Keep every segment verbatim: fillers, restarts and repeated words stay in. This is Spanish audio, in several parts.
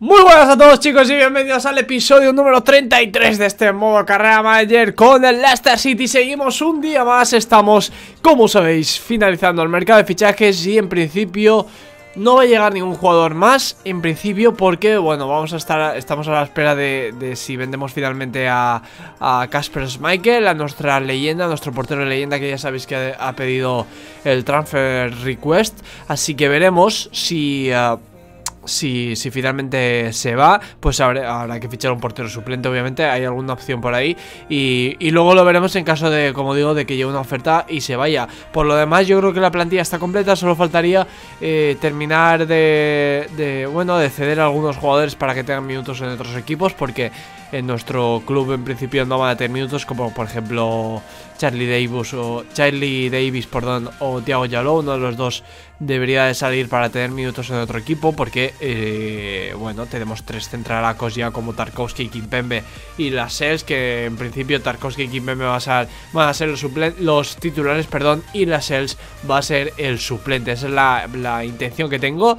Muy buenas a todos, chicos, y bienvenidos al episodio número treinta y tres de este modo Carrera Manager con el Leicester City. Seguimos un día más, estamos, como sabéis, finalizando el mercado de fichajes y en principio no va a llegar ningún jugador más, en principio, porque, bueno, vamos a estar, estamos a la espera de, de si vendemos finalmente a Kasper Schmeichel, a nuestra leyenda, a nuestro portero de leyenda, que ya sabéis que ha, ha pedido el transfer request, así que veremos si... Uh, Si, si finalmente se va, pues habrá, habrá que fichar un portero suplente, obviamente, hay alguna opción por ahí y, y luego lo veremos en caso de, como digo, de que llegue una oferta y se vaya. Por lo demás, yo creo que la plantilla está completa, solo faltaría eh, terminar de, de, bueno, de ceder a algunos jugadores para que tengan minutos en otros equipos, porque en nuestro club en principio no van a tener minutos, como por ejemplo Charlie Davis o Charlie Davis, perdón, o Thiago Yalou. Uno de los dos debería de salir para tener minutos en otro equipo, porque eh, bueno, tenemos tres centralacos ya como Tarkowski y Kimpembe y Lascelles, que en principio Tarkowski y Kimpembe van a ser, van a ser los, los titulares, perdón, y Lascelles va a ser el suplente. Esa es la, la intención que tengo.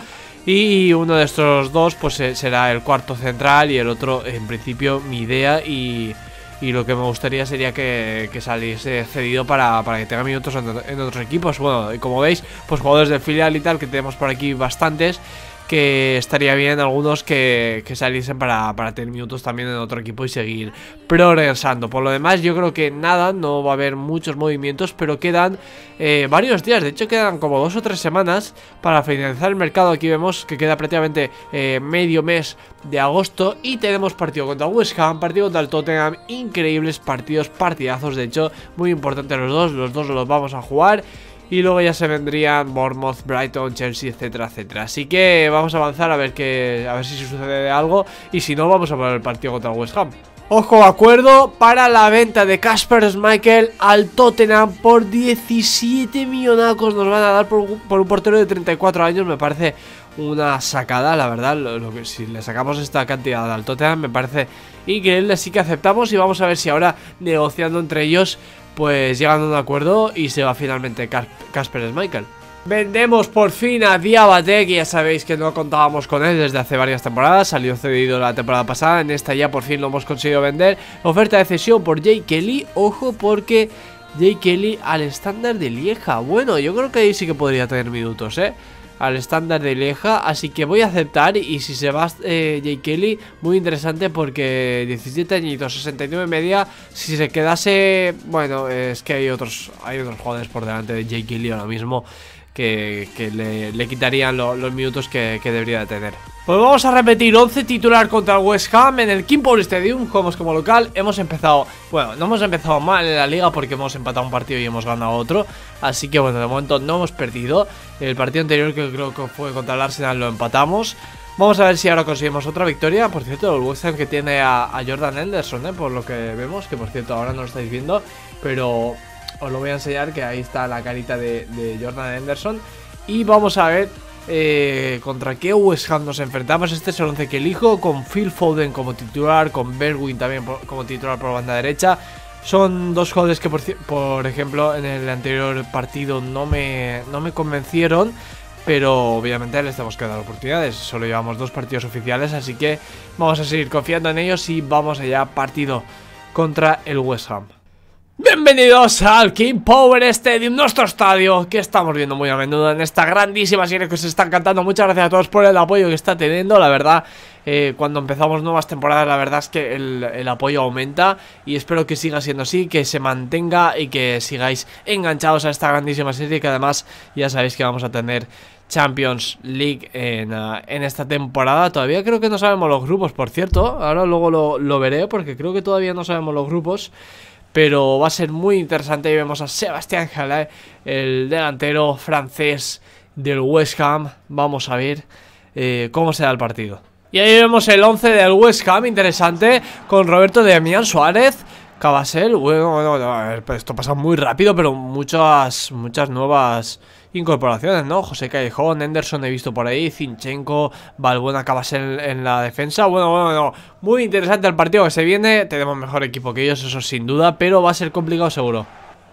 Y uno de estos dos pues será el cuarto central y el otro, en principio, mi idea y, y lo que me gustaría sería que, que saliese cedido para, para que tenga minutos en, en otros equipos. Bueno, y como veis, pues jugadores del filial y tal, que tenemos por aquí bastantes, que estaría bien algunos que, que saliesen para, para tener minutos también en otro equipo y seguir progresando. Por lo demás, yo creo que nada, no va a haber muchos movimientos, pero quedan eh, varios días. De hecho, quedan como dos o tres semanas para finalizar el mercado. Aquí vemos que queda prácticamente eh, medio mes de agosto y tenemos partido contra el West Ham, partido contra el Tottenham. Increíbles partidos, partidazos, de hecho, muy importantes los dos. Los dos los vamos a jugar. Y luego ya se vendrían Bournemouth, Brighton, Chelsea, etcétera, etcétera. Así que vamos a avanzar a ver que, a ver si sucede algo. Y si no, vamos a poner el partido contra el West Ham. Ojo, acuerdo para la venta de Kasper Schmeichel al Tottenham por diecisiete millonacos. Nos van a dar por, por un portero de treinta y cuatro años. Me parece una sacada, la verdad. Lo, lo que, si le sacamos esta cantidad al Tottenham me parece increíble. Así que aceptamos y vamos a ver si ahora, negociando entre ellos, pues llegan a un acuerdo y se va finalmente Kasper Schmeichel. Vendemos por fin a Diabaté, que ya sabéis que no contábamos con él desde hace varias temporadas. Salió cedido la temporada pasada, en esta ya por fin lo hemos conseguido vender. Oferta de cesión por Jay Kelly. Ojo, porque Jay Kelly al estándar de Lieja. Bueno, yo creo que ahí sí que podría tener minutos, eh al estándar de Lieja, así que voy a aceptar. Y si se va eh, Jay Kelly, muy interesante, porque diecisiete añitos, sesenta y nueve media. Si se quedase, bueno, es que hay otros hay otros jugadores por delante de Jay Kelly ahora mismo que, que le, le quitarían lo, los minutos que, que debería de tener. Pues vamos a repetir: once titular contra el West Ham en el King Power Stadium. Jugamos como local. Hemos empezado, bueno, no hemos empezado mal en la liga porque hemos empatado un partido y hemos ganado otro. Así que bueno, de momento no hemos perdido. El partido anterior, que creo que fue contra el Arsenal, lo empatamos. Vamos a ver si ahora conseguimos otra victoria. Por cierto, el West Ham que tiene a, a Jordan Henderson, ¿eh? Por lo que vemos, que por cierto ahora no lo estáis viendo, pero os lo voy a enseñar, que ahí está la carita de, de Jordan Henderson. Y vamos a ver eh, contra qué West Ham nos enfrentamos. Este es el once que elijo, con Phil Foden como titular, con Bergwijn también por, como titular por banda derecha. Son dos jugadores que por, por ejemplo en el anterior partido no me, no me convencieron, pero obviamente les tenemos que dar oportunidades. Solo llevamos dos partidos oficiales, así que vamos a seguir confiando en ellos y vamos allá, partido contra el West Ham. Bienvenidos al King Power Stadium, nuestro estadio, que estamos viendo muy a menudo en esta grandísima serie que os está encantando. Muchas gracias a todos por el apoyo que está teniendo, la verdad. Eh, cuando empezamos nuevas temporadas, la verdad es que el, el apoyo aumenta y espero que siga siendo así, que se mantenga y que sigáis enganchados a esta grandísima serie, que además ya sabéis que vamos a tener Champions League en, uh, en esta temporada. Todavía creo que no sabemos los grupos, por cierto. Ahora luego lo, lo veré, porque creo que todavía no sabemos los grupos, pero va a ser muy interesante. Y vemos a Sebastián Haller, el delantero francés del West Ham. Vamos a ver eh, cómo se da el partido. Y ahí vemos el once del West Ham, interesante, con Roberto Damián Suárez, Cavasel. Bueno, bueno, bueno, esto pasa muy rápido, pero muchas, muchas nuevas incorporaciones, ¿no? José Callejón, Henderson he visto por ahí, Zinchenko, Valbuena, Cavasel en la defensa. Bueno, bueno, bueno, muy interesante el partido que se viene. Tenemos mejor equipo que ellos, eso sin duda, pero va a ser complicado seguro.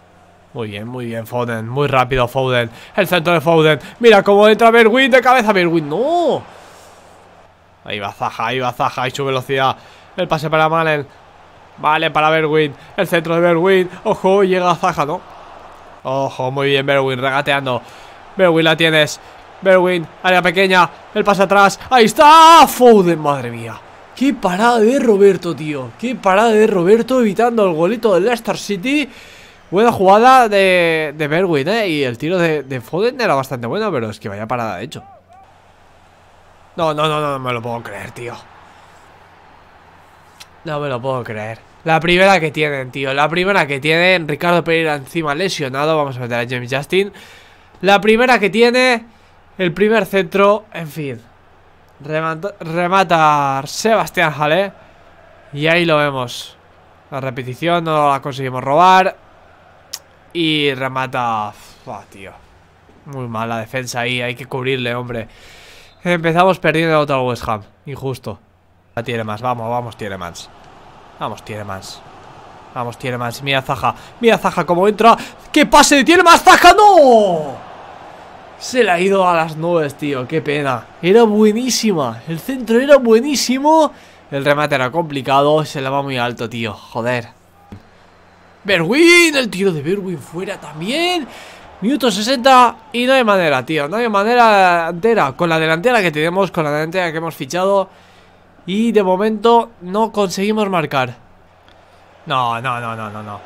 Muy bien, muy bien, Foden, muy rápido Foden. El centro de Foden, mira cómo entra Bergwijn de cabeza. Bergwijn, no. Ahí va Zaha, ahí va Zaha, y su velocidad. El pase para Malen. Vale, para Bergwijn. El centro de Bergwijn. Ojo, llega Zaha, ¿no? Ojo, muy bien Bergwijn, regateando. Bergwijn, la tienes. Bergwijn, área pequeña. El pase atrás. Ahí está. Foden, madre mía. Qué parada de Roberto, tío. Qué parada de Roberto, evitando el golito del Leicester City. Buena jugada de, de Bergwijn, ¿eh? Y el tiro de, de Foden era bastante bueno, pero es que vaya parada de hecho. No, no, no, no, no me lo puedo creer, tío. No me lo puedo creer. La primera que tienen, tío. La primera que tienen. Ricardo Pereira encima lesionado. Vamos a meter a James Justin. La primera que tiene. El primer centro. En fin. Remata, remata Sebastián Haller. Y ahí lo vemos. La repetición no la conseguimos robar. Y remata. Oh, tío. Muy mala defensa ahí. Hay que cubrirle, hombre. Empezamos perdiendo otra West Ham. Injusto. La tiene más. Vamos, vamos, tiene más. Vamos, Tielemans. Vamos, Tielemans. Mira Zaha. Mira Zaha cómo entra. ¡Qué pase de Tielemans! ¡Zaha! ¡No! Se le ha ido a las nubes, tío. Qué pena. Era buenísima. El centro era buenísimo. El remate era complicado. Se le va muy alto, tío. Joder. Bergwijn. El tiro de Bergwijn fuera también. Minuto sesenta. Y no hay manera, tío. No hay manera delantera. Con la delantera que tenemos. Con la delantera que hemos fichado. Y de momento no conseguimos marcar. No, no, no, no, no, no.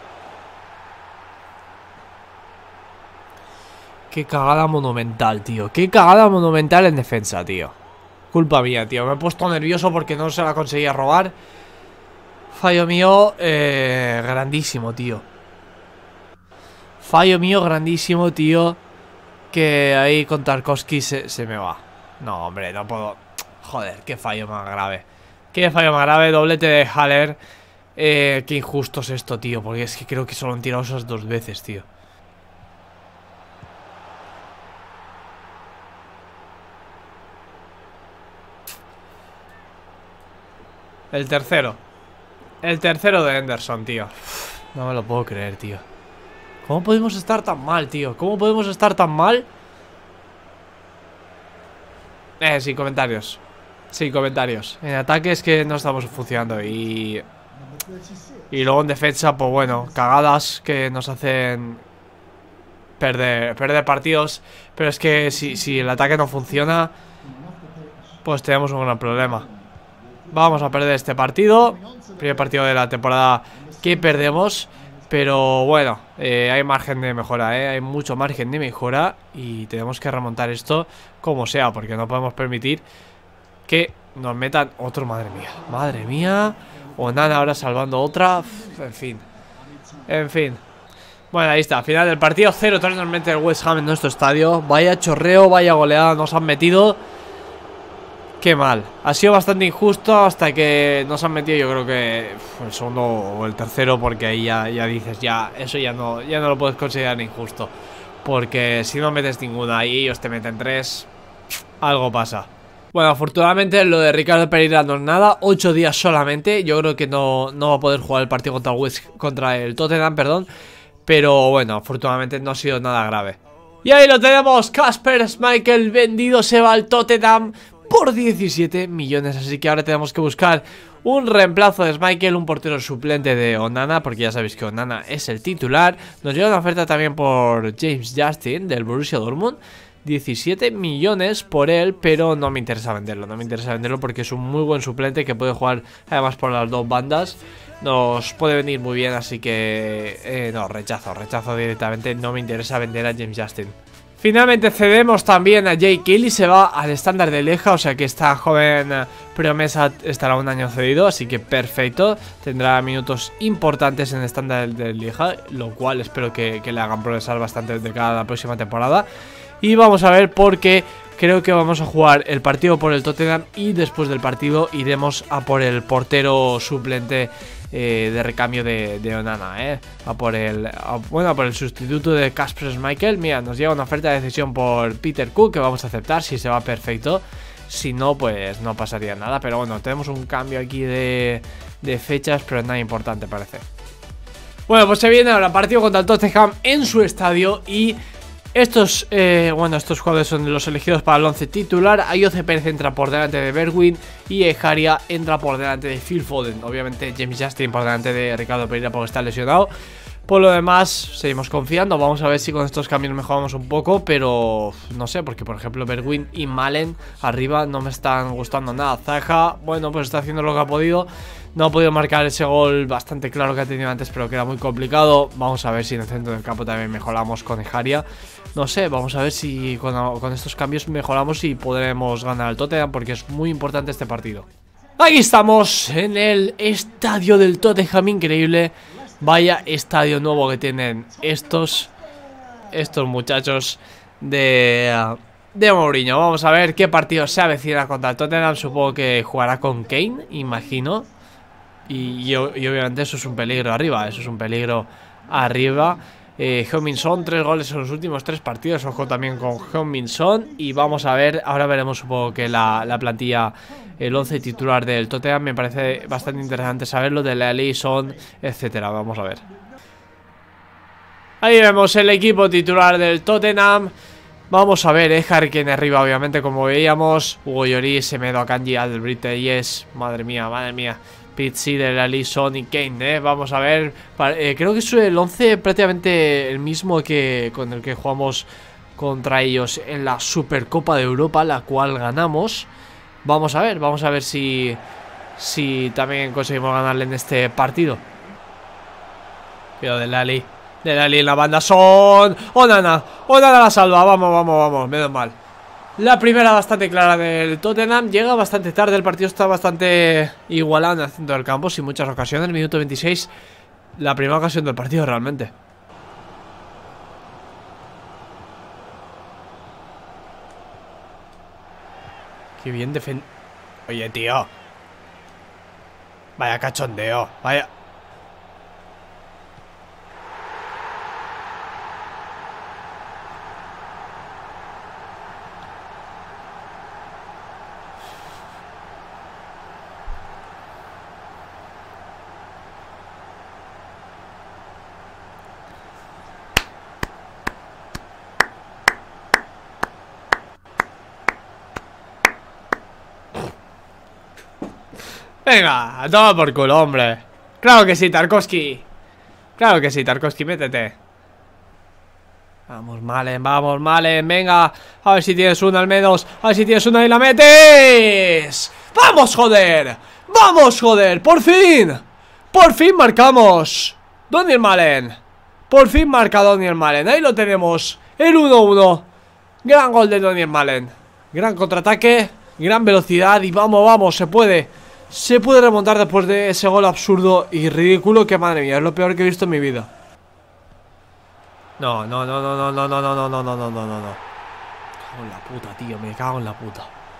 Qué cagada monumental, tío. Qué cagada monumental en defensa, tío. Culpa mía, tío. Me he puesto nervioso porque no se la conseguía robar. Fallo mío eh, grandísimo, tío. Fallo mío grandísimo, tío. Que ahí con Tarkowski se, se me va. No, hombre, no puedo. Joder, qué fallo más grave. Qué fallo más grave, doblete de Haller. eh, Qué injusto es esto, tío. Porque es que creo que solo han tirado esas dos veces, tío. El tercero. El tercero de Henderson, tío. No me lo puedo creer, tío. ¿Cómo podemos estar tan mal, tío? ¿Cómo podemos estar tan mal? Eh, sin comentarios. Sin comentarios. En ataque es que no estamos funcionando. Y... Y luego en defensa, pues bueno, cagadas que nos hacen perder, perder partidos. Pero es que si, si el ataque no funciona, pues tenemos un gran problema. Vamos a perder este partido. Primer partido de la temporada que perdemos. Pero bueno, eh, hay margen de mejora, eh, hay mucho margen de mejora. Y tenemos que remontar esto como sea, porque no podemos permitir que nos metan otro. Madre mía, madre mía. Onana ahora salvando otra. En fin, en fin. Bueno, ahí está, final del partido. Cero tres nos mete el West Ham en nuestro estadio. Vaya chorreo, vaya goleada nos han metido. Qué mal, ha sido bastante injusto hasta que nos han metido, yo creo que el segundo o el tercero, porque ahí ya, ya dices, ya, eso ya no, ya no lo puedes considerar injusto. Porque si no metes ninguna y ellos te meten tres, algo pasa. Bueno, afortunadamente lo de Ricardo Pereira no es nada, ocho días solamente. Yo creo que no, no va a poder jugar el partido contra el, West, contra el Tottenham, perdón. Pero bueno, afortunadamente no ha sido nada grave. Y ahí lo tenemos, Kasper Schmeichel vendido, se va al Tottenham por diecisiete millones, así que ahora tenemos que buscar un reemplazo de Schmeichel, un portero suplente de Onana, porque ya sabéis que Onana es el titular. Nos llega una oferta también por James Justin del Borussia Dortmund, diecisiete millones por él, pero no me interesa venderlo, no me interesa venderlo porque es un muy buen suplente que puede jugar además por las dos bandas. Nos puede venir muy bien, así que eh, no, rechazo, rechazo directamente, no me interesa vender a James Justin. Finalmente cedemos también a Jake Kelly, se va al estándar de Lieja, o sea que esta joven promesa estará un año cedido, así que perfecto, tendrá minutos importantes en el estándar de Lieja, lo cual espero que, que le hagan progresar bastante de cara a la próxima temporada. Y vamos a ver porque creo que vamos a jugar el partido por el Tottenham y después del partido iremos a por el portero suplente eh, de recambio de, de Onana, eh. A por el, a, bueno, a por el sustituto de Kasper Schmeichel. Mira, nos llega una oferta de decisión por Peter Cook que vamos a aceptar si se va perfecto. Si no, pues no pasaría nada. Pero bueno, tenemos un cambio aquí de, de fechas, pero nada importante parece. Bueno, pues se viene ahora partido contra el Tottenham en su estadio y Estos, eh, bueno, estos jugadores son los elegidos para el once titular. Ayoze Pérez entra por delante de Bergwijn y Ejaria entra por delante de Phil Foden. Obviamente James Justin por delante de Ricardo Pereira porque está lesionado. Por lo demás, seguimos confiando. Vamos a ver si con estos cambios mejoramos un poco. Pero no sé, porque por ejemplo Bergwijn y Malen arriba no me están gustando nada. Zaha, bueno, pues está haciendo lo que ha podido. No ha podido marcar ese gol bastante claro que ha tenido antes, pero que era muy complicado. Vamos a ver si en el centro del campo también mejoramos con Ejaria. No sé, vamos a ver si con, con estos cambios mejoramos y podremos ganar al Tottenham, porque es muy importante este partido. Aquí estamos en el estadio del Tottenham, increíble. Vaya estadio nuevo que tienen estos Estos muchachos de, de Mourinho. Vamos a ver qué partido se avecina contra el Tottenham. Supongo que jugará con Kane, imagino. Y, y, y obviamente eso es un peligro arriba. Eso es un peligro arriba. Eh, Heung-min Son, tres goles en los últimos tres partidos. Ojo también con Heung-min Son. Y vamos a ver, ahora veremos supongo que la, la plantilla, el once titular del Tottenham. Me parece bastante interesante saberlo, de la Son, etcétera. Vamos a ver. Ahí vemos el equipo titular del Tottenham. Vamos a ver, eh, Harry Kane arriba, obviamente, como veíamos. Hugo Lloris, Semedo, Akanji, Albright, Yes. Madre mía, madre mía. Pete Seedorf, Alisson y Kane, eh. Vamos a ver, eh, creo que es el once prácticamente el mismo que con el que jugamos contra ellos en la Supercopa de Europa, la cual ganamos. Vamos a ver, vamos a ver si Si también conseguimos ganarle en este partido. Cuidado de Lali, de Lali en la banda. Son Onana, Onana la salva, vamos, vamos, vamos, menos mal. La primera bastante clara del Tottenham. Llega bastante tarde, el partido está bastante igualado en el centro del campo, sin muchas ocasiones. Minuto veintiséis, la primera ocasión del partido realmente. Qué bien defen... Oye, tío, vaya cachondeo, vaya... Venga, toma por culo, hombre. Claro que sí, Tarkowski. Claro que sí, Tarkowski, métete. Vamos, Malen, vamos, Malen, venga. A ver si tienes una al menos. A ver si tienes una y la metes. ¡Vamos, joder! ¡Vamos, joder! ¡Por fin! ¡Por fin marcamos! Daniel Malen. Por fin marca Daniel Malen. Ahí lo tenemos. El uno uno. Gran gol de Daniel Malen. Gran contraataque, gran velocidad. Y vamos, vamos, se puede. Se puede remontar después de ese gol absurdo y ridículo que, madre mía, es lo peor que he visto en mi vida. No, no, no, no, no, no, no, no, no, no, no, no, no, no. Me cago en la puta, tío, me cago en la puta.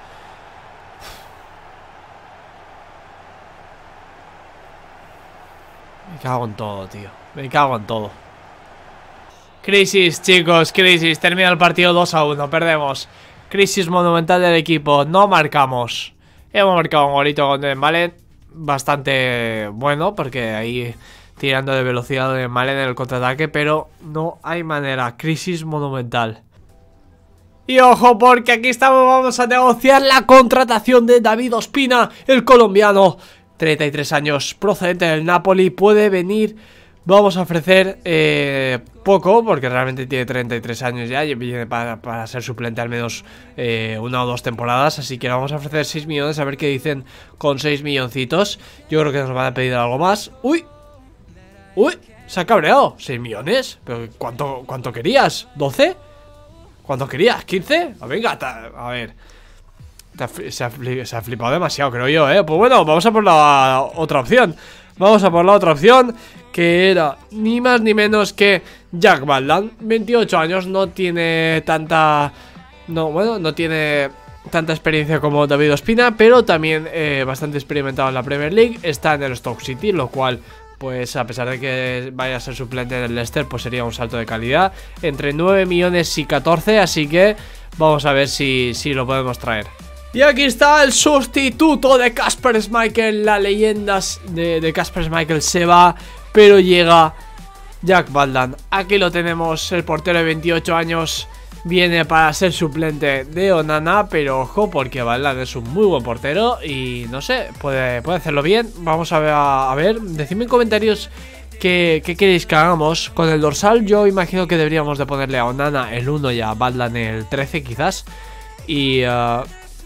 Me cago en todo, tío. Me cago en todo. Crisis, chicos, crisis. Termina el partido dos a uno, perdemos. Crisis monumental del equipo, no marcamos. Hemos marcado un golito con Daniel Malen bastante bueno, porque ahí tirando de velocidad de Malen en el contraataque, pero no hay manera. Crisis monumental. Y ojo, porque aquí estamos, vamos a negociar la contratación de David Ospina, el colombiano, treinta y tres años, procedente del Napoli. Puede venir, vamos a ofrecer eh, poco, porque realmente tiene treinta y tres años ya y viene para, para ser suplente al menos eh, una o dos temporadas. Así que vamos a ofrecer seis millones, a ver qué dicen con seis milloncitos. Yo creo que nos van a pedir algo más. ¡Uy! ¡Uy! Se ha cabreado. ¿seis millones? ¿Pero cuánto, cuánto querías? ¿doce? ¿Cuánto querías? ¿quince? Ah, venga, ta, a ver. Se ha, se ha flipado demasiado, creo yo, ¿eh? Pues bueno, vamos a por la otra opción. Vamos a por la otra opción, que era ni más ni menos que Jack Baldwin, veintiocho años, no tiene tanta... No, bueno, no tiene tanta experiencia como David Ospina, pero también eh, bastante experimentado en la Premier League. Está en el Stoke City, lo cual, pues a pesar de que vaya a ser suplente en el Leicester, pues sería un salto de calidad. Entre nueve millones y catorce, así que vamos a ver si, si lo podemos traer. Y aquí está el sustituto de Kasper Schmeichel. La leyenda de, de Kasper Schmeichel se va, pero llega Jack Baldan. Aquí lo tenemos, el portero de veintiocho años. Viene para ser suplente de Onana, pero ojo porque Baldan es un muy buen portero y no sé, puede, puede hacerlo bien. Vamos a ver, a ver, decidme en comentarios qué, qué queréis que hagamos. Con el dorsal yo imagino que deberíamos de ponerle a Onana el uno y a Baldan el trece quizás. Y, uh,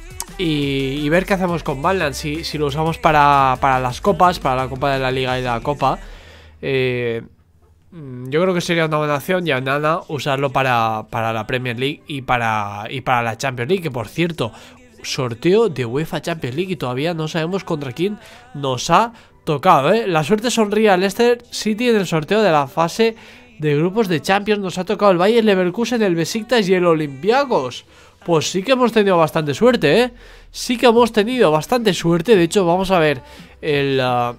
y, y ver qué hacemos con Baldan, si, si lo usamos para, para las copas, para la Copa de la Liga y la Copa. Eh... Yo creo que sería una buena opción y a Onana usarlo para, para la Premier League y para, y para la Champions League. Que por cierto, sorteo de UEFA Champions League y todavía no sabemos contra quién nos ha tocado, ¿eh? La suerte sonríe al Leicester City en el sorteo de la fase de grupos de Champions. Nos ha tocado el Bayer Leverkusen, el Besiktas y el Olympiacos. Pues sí que hemos tenido bastante suerte, ¿eh? Sí que hemos tenido bastante suerte. De hecho, vamos a ver el, uh,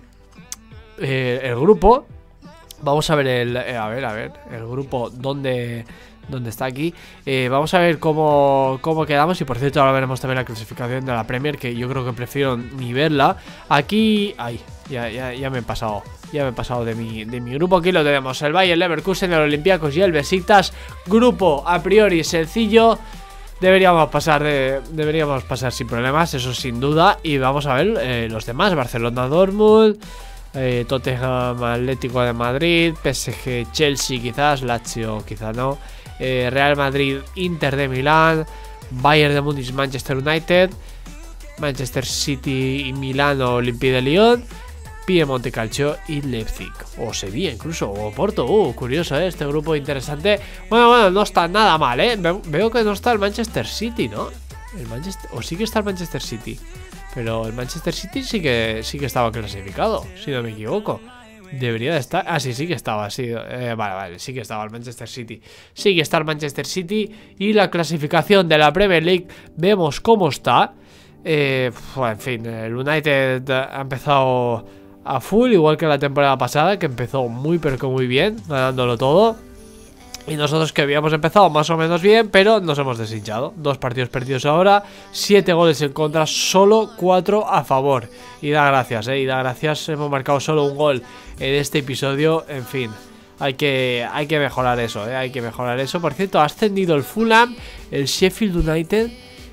el, el grupo. Vamos a ver el, eh, a ver, a ver, el grupo donde, donde está aquí. eh, Vamos a ver cómo, cómo quedamos. Y por cierto ahora veremos también la clasificación de la Premier, que yo creo que prefiero ni verla. Aquí, ay, ya, ya, ya me he pasado Ya me he pasado de mi, de mi grupo. Aquí lo tenemos, el Bayer Leverkusen, el Olympiacos y el Besiktas. Grupo a priori sencillo. Deberíamos pasar de, deberíamos pasar sin problemas, eso sin duda. Y vamos a ver eh, los demás. Barcelona, Dortmund, Eh, Tottenham, Atlético de Madrid, P S G, Chelsea quizás, Lazio quizá no, eh, Real Madrid, Inter de Milán, Bayern de Múnich, Manchester United, Manchester City y Milano, Olympique de Lyon, Piemonte Calcio y Leipzig, o Sevilla incluso, o Porto. Uh, curioso, ¿eh? Este grupo interesante. Bueno, bueno, no está nada mal, ¿eh? Ve veo que no está el Manchester City, ¿no? El Manchester, o sí que está el Manchester City. Pero el Manchester City sí que sí que estaba clasificado, si no me equivoco. Debería de estar. Ah, sí, sí que estaba, sí. Eh, vale, vale, sí que estaba el Manchester City. Sí que está el Manchester City. Y la clasificación de la Premier League, vemos cómo está. Eh, bueno, en fin, el United ha empezado a full, igual que la temporada pasada, que empezó muy pero que muy bien, ganándolo todo. Y nosotros que habíamos empezado más o menos bien, pero nos hemos deshinchado. Dos partidos perdidos ahora, siete goles en contra, solo cuatro a favor. Y da gracias, eh, y da gracias, hemos marcado solo un gol en este episodio. En fin, hay que, hay que mejorar eso, eh, hay que mejorar eso. Por cierto, ha ascendido el Fulham, el Sheffield United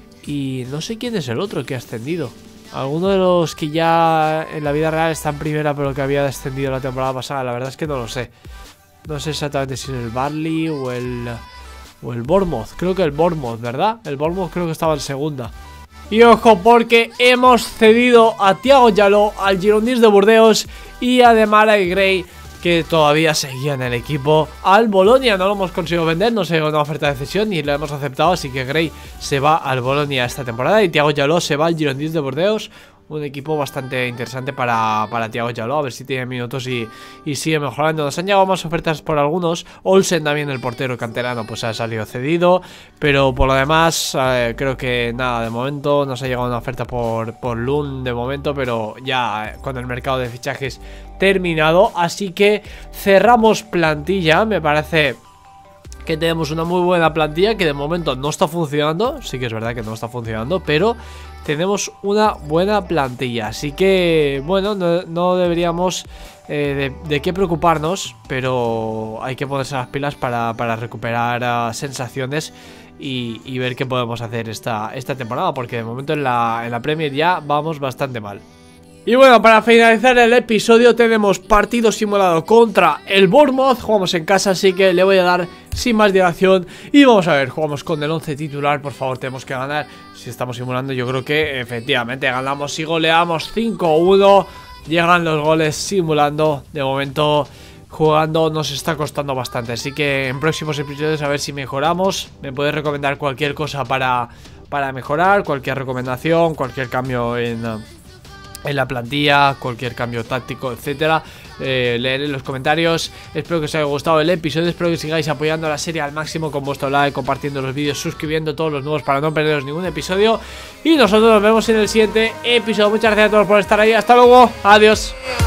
y no sé quién es el otro que ha ascendido. Alguno de los que ya en la vida real está en primera pero que había descendido la temporada pasada, la verdad es que no lo sé. No sé exactamente si es el Burnley o el o el Bournemouth. Creo que el Bournemouth, ¿verdad? El Bournemouth creo que estaba en segunda. Y ojo porque hemos cedido a Thiago Yaló, al Girondins de Burdeos y a Demarai Gray, que todavía seguía en el equipo, al Bolonia. No lo hemos conseguido vender, no se llegó una oferta de cesión y lo hemos aceptado, así que Gray se va al Bolonia esta temporada y Thiago Yaló se va al Girondins de Burdeos. Un equipo bastante interesante para, para Thiago Yaló, a ver si tiene minutos y, y sigue mejorando. Nos han llegado más ofertas por algunos. Olsen también, el portero canterano, pues ha salido cedido. Pero por lo demás, eh, creo que nada, de momento nos ha llegado una oferta por, por Lund de momento, pero ya eh, con el mercado de fichajes terminado. Así que cerramos plantilla, me parece que tenemos una muy buena plantilla que de momento no está funcionando. Sí que es verdad que no está funcionando, pero tenemos una buena plantilla. Así que, bueno, no, no deberíamos eh, de, de qué preocuparnos, pero hay que ponerse las pilas para, para recuperar uh, sensaciones y, y ver qué podemos hacer esta, esta temporada, porque de momento en la, en la Premier ya vamos bastante mal. Y bueno, para finalizar el episodio tenemos partido simulado contra el Bournemouth. Jugamos en casa, así que le voy a dar sin más dilación. Y vamos a ver, jugamos con el once titular. Por favor, tenemos que ganar. Si estamos simulando, yo creo que efectivamente ganamos y goleamos cinco uno. Llegan los goles simulando. De momento, jugando nos está costando bastante. Así que en próximos episodios a ver si mejoramos. Me podéis recomendar cualquier cosa para, para mejorar. Cualquier recomendación, cualquier cambio en... en la plantilla, cualquier cambio táctico, etcétera. Eh, leeré en los comentarios. Espero que os haya gustado el episodio. Espero que sigáis apoyando a la serie al máximo con vuestro like, compartiendo los vídeos, suscribiendo todos los nuevos para no perderos ningún episodio. Y nosotros nos vemos en el siguiente episodio. Muchas gracias a todos por estar ahí. Hasta luego. Adiós.